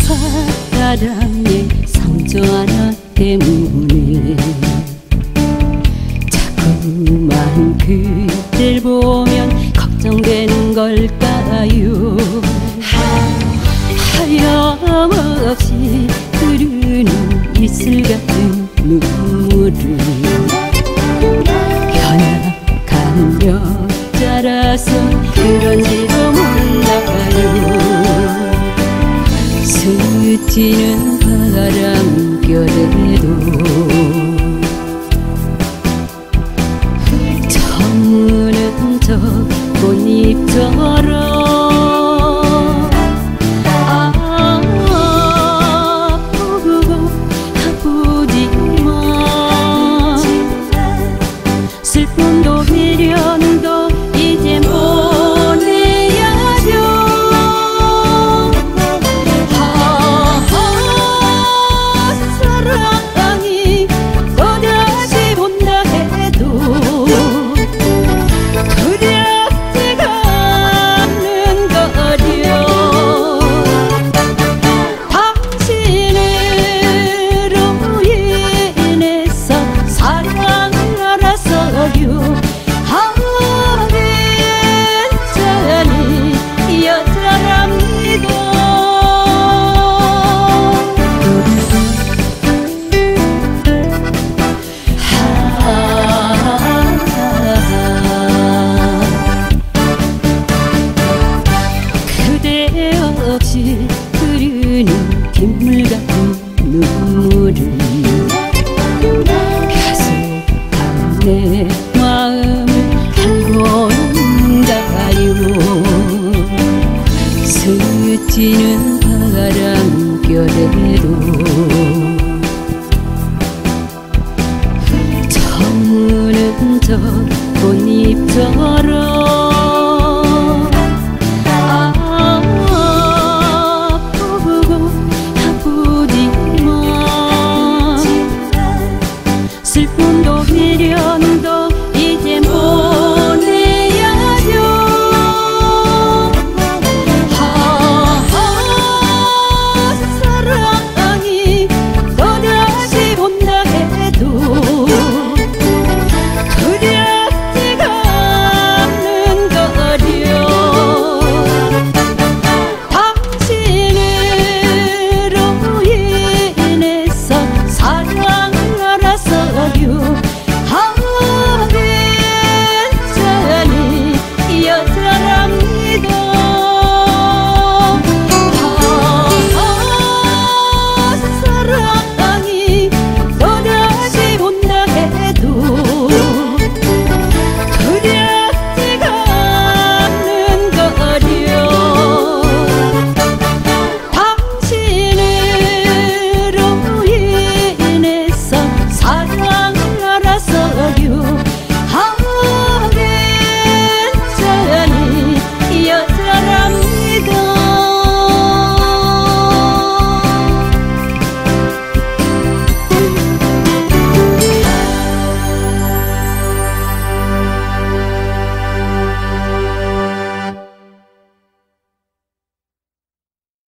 사랑의 상처 하나 때문에 자꾸만 그댈 보면 걱정되는 걸까요? 하염없이 흐르는 이슬 같은 눈물을 연약한 여자라서 그런지도 몰라요. 스치는 바람결에도 저무는 저 꽃잎처럼 아프고 아프지만 슬픔도 미련도 이제 보내야죠. 사랑이 또다시 본다 해도 두렵지가 않는 거려. 당신으로 인해서 사랑을 알아서요. 괜찮이 여자랍니다. 그대 없이 흐르는 빗물 같은 눈물을 가슴 내 마음을 알고는가요. 스치는 바람결에도 저무는 저 꽃잎처럼